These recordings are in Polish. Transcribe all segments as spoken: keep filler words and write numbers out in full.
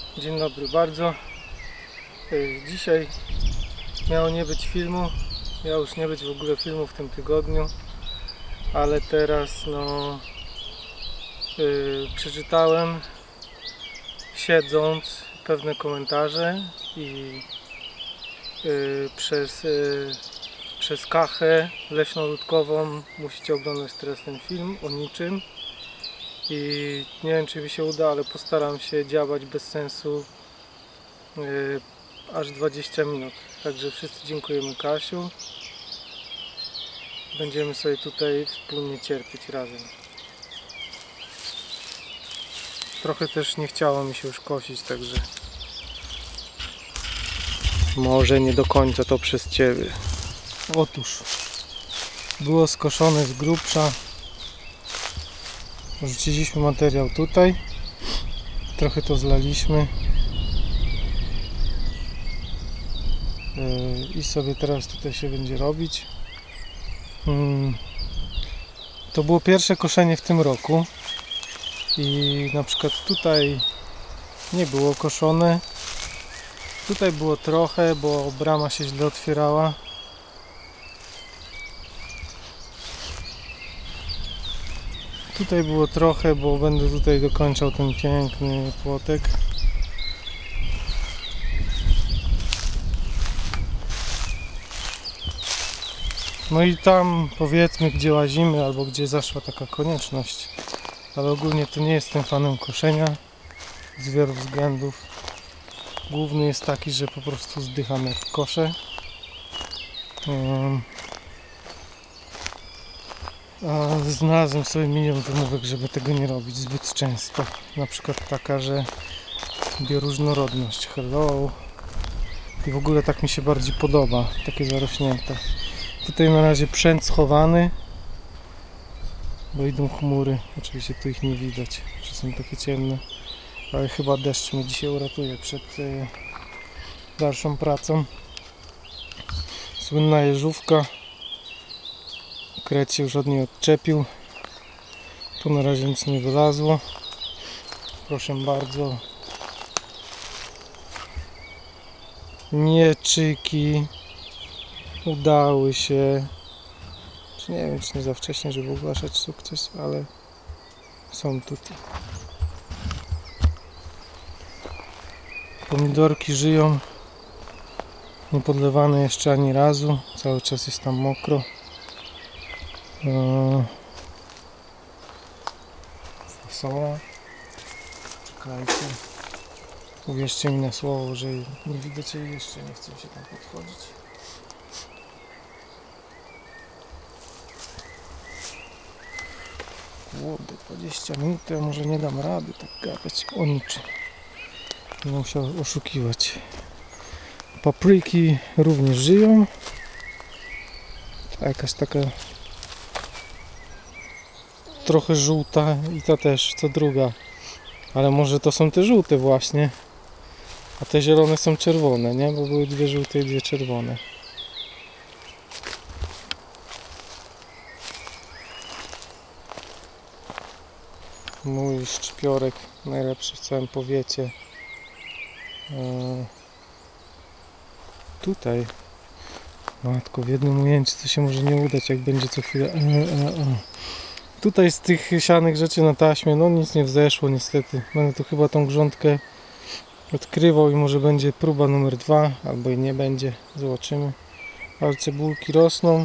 Dzień dobry bardzo. Dzisiaj miało nie być filmu, miało już nie być w ogóle filmu w tym tygodniu, ale teraz no yy, przeczytałem, siedząc, pewne komentarze i yy, przez, yy, przez Kachę leśnoludkową musicie oglądać teraz ten film o niczym. I nie wiem, czy mi się uda, ale postaram się działać bez sensu yy, aż dwadzieścia minut. Także wszyscy dziękujemy Kasiu. Będziemy sobie tutaj wspólnie cierpieć razem. Trochę też nie chciało mi się już kosić, także może nie do końca to przez Ciebie. Otóż było skoszone z grubsza. Rzuciliśmy materiał tutaj, trochę to zlaliśmy yy, i sobie teraz tutaj się będzie robić. Yy, to było pierwsze koszenie w tym roku i na przykład tutaj nie było koszone, tutaj było trochę, bo brama się źle otwierała. Tutaj było trochę, bo będę tutaj dokończał ten piękny płotek. No i tam powiedzmy, gdzie łazimy, albo gdzie zaszła taka konieczność. Ale ogólnie to nie jestem fanem koszenia z wielu względów. Główny jest taki, że po prostu zdycham jak koszę. Um, A znalazłem sobie milion wymówek, żeby tego nie robić zbyt często. Na przykład taka, że bioróżnorodność, hello. I w ogóle tak mi się bardziej podoba, takie zarośnięte. Tutaj na razie przęd schowany, bo idą chmury. Oczywiście tu ich nie widać, że są takie ciemne. Ale chyba deszcz mnie dzisiaj uratuje przed y, dalszą pracą. Słynna jeżówka. Kret się już od niej odczepił. Tu na razie nic nie wylazło. Proszę bardzo. Mieczyki udały się. Czy nie wiem, czy nie za wcześnie, żeby ogłaszać sukces, ale są tutaj. Pomidorki żyją. Nie podlewane jeszcze ani razu. Cały czas jest tam mokro. Fasola. Czekajcie. Uwierzcie mi na słowo, że nie widać jej jeszcze, nie chcę się tam podchodzić. Kurde, dwadzieścia minut, to ja może nie dam rady tak gadać o niczym. Nie musiał oszukiwać. Papryki również żyją. Ta jakaś taka trochę żółta i ta też, co druga. Ale może to są te żółte właśnie. A te zielone są czerwone, nie? Bo były dwie żółte i dwie czerwone. Mój szczypiorek najlepszy w całym powiecie. Eee, tutaj. Matko, w jednym ujęciu to się może nie udać, jak będzie co chwilę. Eee, eee, eee. Tutaj z tych sianych rzeczy na taśmie, no nic nie wzeszło niestety. Będę tu chyba tą grządkę odkrywał i może będzie próba numer dwa, albo i nie będzie, zobaczymy. Ale cebulki rosną,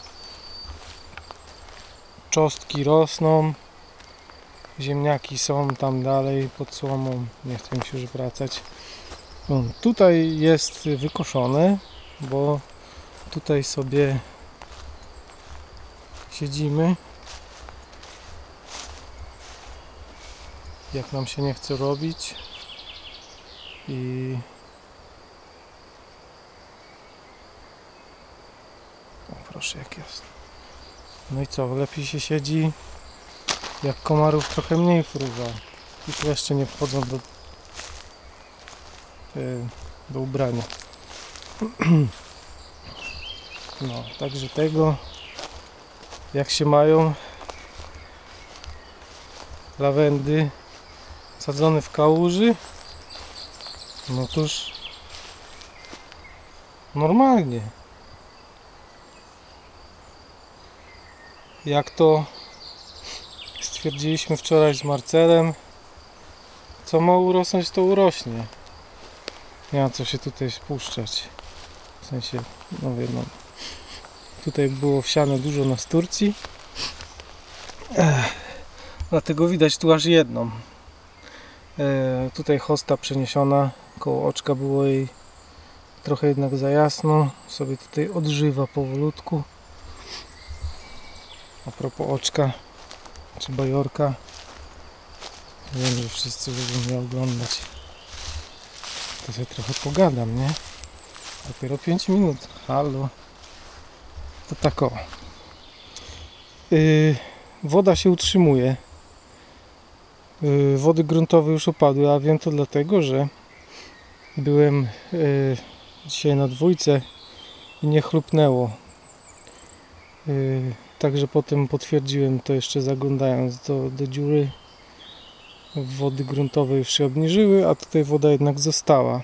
czosnki rosną, ziemniaki są tam dalej pod słomą, nie chcę mi się już wracać. O, tutaj jest wykoszone, bo tutaj sobie siedzimy, jak nam się nie chce robić. I o, proszę, jak jest. No i co, lepiej się siedzi, jak komarów trochę mniej fruwa i tu jeszcze nie wchodzą do, do ubrania. No, także tego, jak się mają lawendy sadzone w kałuży, No cóż, normalnie. Jak to stwierdziliśmy wczoraj z Marcelem, co ma urosnąć, to urośnie. Nie ma co się tutaj spuszczać. W sensie, no wiadomo. Tutaj było wsiane dużo na Turcji. Ech, dlatego widać tu aż jedną. E, tutaj hosta przeniesiona. Koło oczka było jej trochę jednak za jasno. Sobie tutaj odżywa powolutku. A propos oczka czy bajorka. Wiem, że wszyscy lubią mnie oglądać. To sobie trochę pogadam, nie? Dopiero pięć minut. Halo. To tak o. Yy, woda się utrzymuje. Yy, wody gruntowe już opadły, a wiem to dlatego, że byłem yy, dzisiaj na dwójce i nie chlupnęło. Yy, także potem potwierdziłem to jeszcze zaglądając do, do dziury. Wody gruntowe już się obniżyły, a tutaj woda jednak została.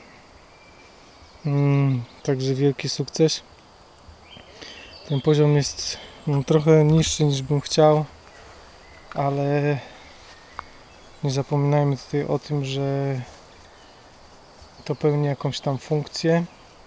Hmm, także wielki sukces. Ten poziom jest no, trochę niższy niż bym chciał, ale nie zapominajmy tutaj o tym, że to pełni jakąś tam funkcję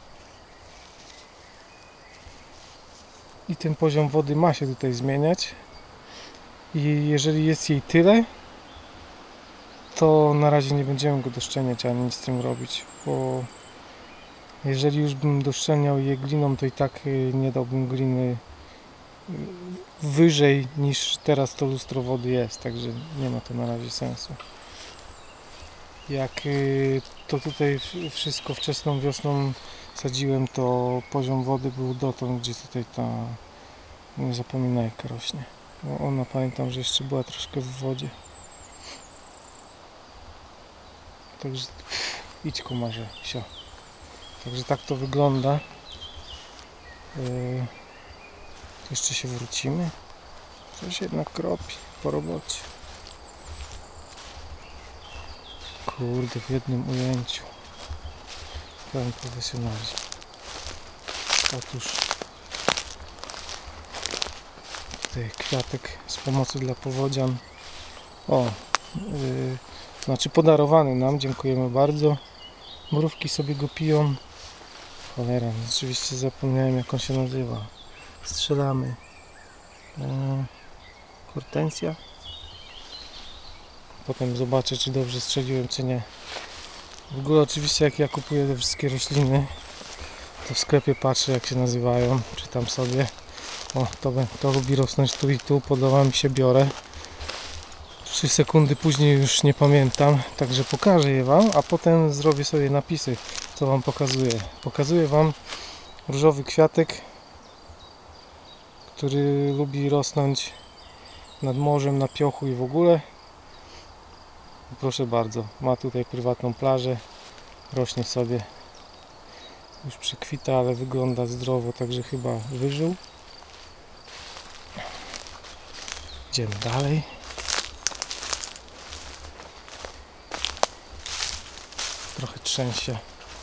i ten poziom wody ma się tutaj zmieniać i jeżeli jest jej tyle, to na razie nie będziemy go doszczelniać ani nic z tym robić, bo jeżeli już bym doszczelniał je gliną, to i tak nie dałbym gliny wyżej niż teraz to lustro wody jest, także nie ma to na razie sensu. Jak to tutaj wszystko wczesną wiosną sadziłem, to poziom wody był dotąd, gdzie tutaj ta nie zapominajka rośnie. Bo ona, pamiętam, że jeszcze była troszkę w wodzie. Także idź komarze, sio. Także tak to wygląda. Yy, jeszcze się wrócimy. Coś jednak kropi po robocie. Kurde, w jednym ujęciu. Pełen profesjonalizm. Otóż tutaj kwiatek z pomocy dla powodzian. O, yy, znaczy podarowany nam, dziękujemy bardzo. Mrówki sobie go piją. Cholera, rzeczywiście zapomniałem, jak on się nazywa. Strzelamy. Eee, hortensja. Potem zobaczę, czy dobrze strzeliłem, czy nie. W ogóle oczywiście, jak ja kupuję te wszystkie rośliny, to w sklepie patrzę, jak się nazywają. Czytam sobie. O, to, to lubi rosnąć tu i tu. Podoba mi się, biorę. trzy sekundy później już nie pamiętam, także pokażę je Wam, a potem zrobię sobie napisy, co Wam pokazuję. Pokazuję Wam różowy kwiatek, który lubi rosnąć nad morzem, na piochu i w ogóle. Proszę bardzo, ma tutaj prywatną plażę, rośnie sobie, już przekwita, ale wygląda zdrowo, także chyba wyżył. Idziemy dalej. Trochę trzęsie.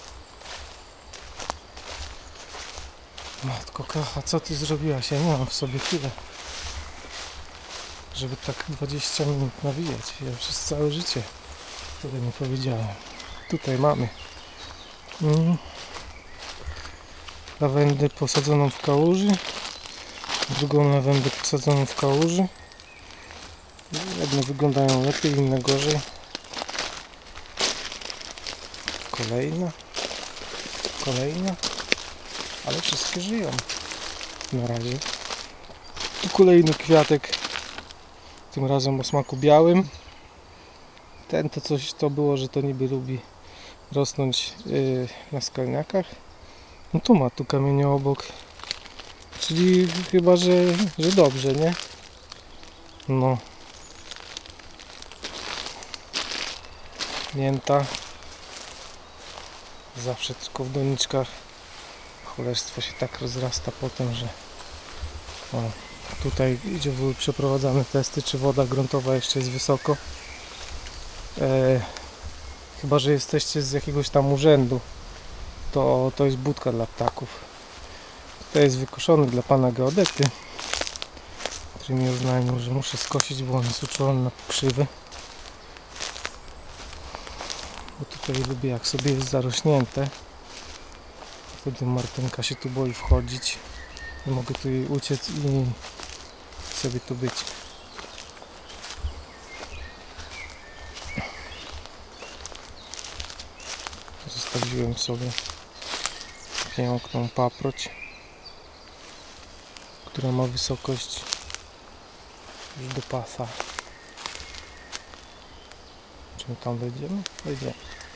Matko kocha, co ty zrobiłaś? Ja nie mam w sobie tyle, żeby tak dwadzieścia minut nawijać. Ja przez całe życie tyle nie powiedziałem. Tutaj mamy mm. lawendę posadzoną w kałuży, drugą lawendę posadzoną w kałuży. Jedne wyglądają lepiej, inne gorzej. Kolejna, kolejna, ale wszystkie żyją na razie. Tu kolejny kwiatek, tym razem o smaku białym. Ten to coś to było, że to niby lubi rosnąć yy, na skalniakach. No tu ma tu kamienie obok, czyli chyba, że, że dobrze, nie? No. Mięta. Zawsze tylko w doniczkach. Cholerstwo się tak rozrasta potem, że o, tutaj gdzie były przeprowadzane testy, czy woda gruntowa jeszcze jest wysoko. E, Chyba że jesteście z jakiegoś tam urzędu, to to jest budka dla ptaków. To jest wykoszony dla pana geodety, który mi oznajmił, że muszę skosić, bo on jest uczulony na pokrzywy. Bo tutaj lubię, jak sobie jest zarośnięte. Wtedy Martynka się tu boi wchodzić. I mogę tu jej uciec i sobie tu być. Zostawiłem sobie piękną paproć, która ma wysokość już do pasa. Czy my tam wejdziemy? Wejdziemy.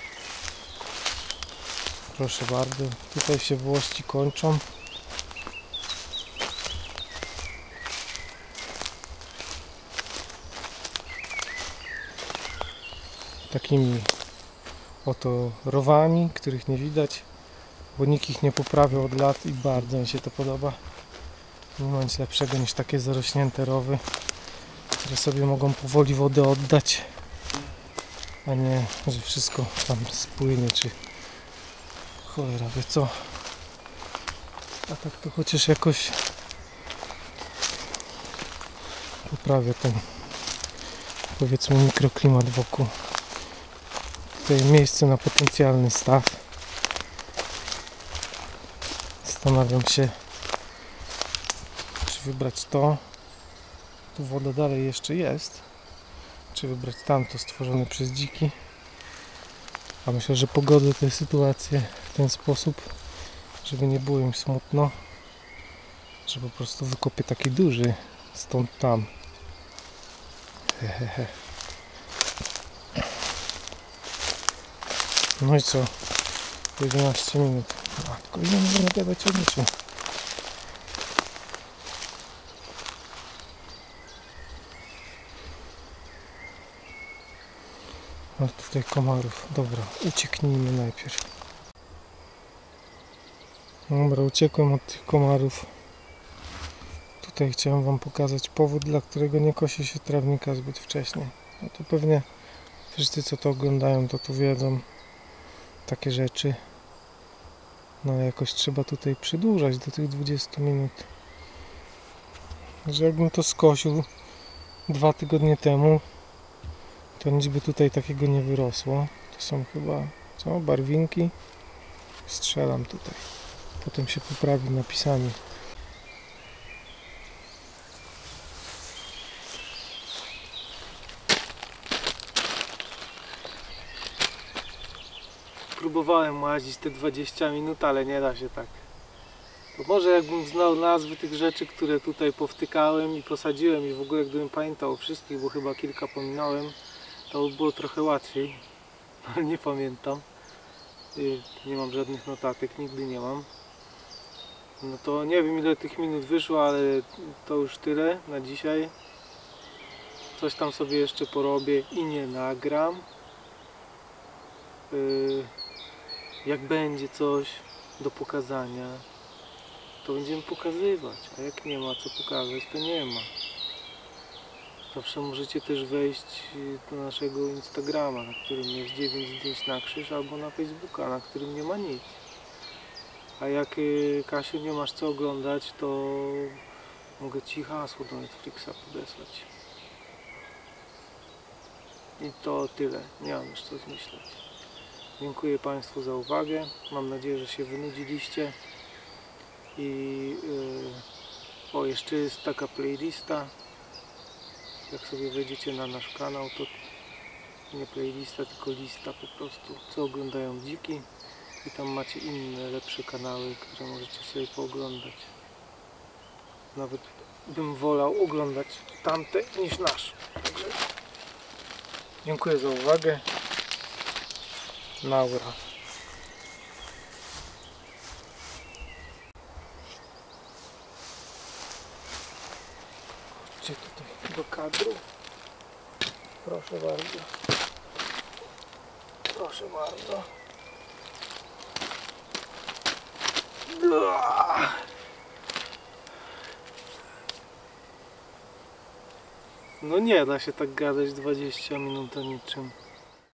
Proszę bardzo, tutaj się włości kończą. Takimi oto rowami, których nie widać, bo nikt ich nie poprawiał od lat i bardzo mi się to podoba. Nie ma nic lepszego niż takie zarośnięte rowy, które sobie mogą powoli wodę oddać, a nie, że wszystko tam spłynie, czy cholera wie co. A tak to chociaż jakoś poprawia ten, powiedzmy, mikroklimat wokół. Tutaj miejsce na potencjalny staw. Zastanawiam się, czy wybrać to. Tu woda dalej jeszcze jest. Czy wybrać tamto stworzone przez dziki. A myślę, że pogodzę tę sytuację w ten sposób, żeby nie było im smutno. Że po prostu wykopię taki duży stąd tam. Hehehe. No i co? jedenaście minut. A, tylko ile możemy gadać o niczym? A tutaj komarów. Dobra, ucieknijmy najpierw. Dobra, uciekłem od tych komarów. Tutaj chciałem wam pokazać powód, dla którego nie kosi się trawnika zbyt wcześnie. No to pewnie wszyscy, co to oglądają, to tu wiedzą takie rzeczy. No jakoś trzeba tutaj przedłużać do tych dwudziestu minut. Że jakbym to skosił dwa tygodnie temu, to nic by tutaj takiego nie wyrosło. To są chyba, co, barwinki. Strzelam tutaj. Potem się poprawi napisami. Próbowałem łazić te dwadzieścia minut, ale nie da się tak. To może jakbym znał nazwy tych rzeczy, które tutaj powtykałem i posadziłem, i w ogóle gdybym pamiętał o wszystkich, bo chyba kilka pominąłem, to by było trochę łatwiej. Ale nie pamiętam. Nie mam żadnych notatek, nigdy nie mam. No to nie wiem, ile tych minut wyszło, ale to już tyle na dzisiaj. Coś tam sobie jeszcze porobię i nie nagram. Yy, jak będzie coś do pokazania, to będziemy pokazywać, a jak nie ma co pokazać, to nie ma. Zawsze możecie też wejść do naszego Instagrama, na którym jest dziewięć zdjęć na krzyż, albo na Facebooka, na którym nie ma nic. A jak, Kasiu, nie masz co oglądać, to mogę Ci hasło do Netflixa podesłać. I to tyle, nie mam już co zmyślać. Dziękuję Państwu za uwagę, mam nadzieję, że się wynudziliście. I yy, o, jeszcze jest taka playlista. Jak sobie wejdziecie na nasz kanał, to nie playlista, tylko lista po prostu, co oglądają dziki. I tam macie inne, lepsze kanały, które możecie sobie pooglądać. Nawet bym wolał oglądać tamte niż nasz. Także dziękuję za uwagę. Naura. Chodźcie tutaj do kadru. Proszę bardzo. Proszę bardzo. No nie da się tak gadać dwadzieścia minut o niczym.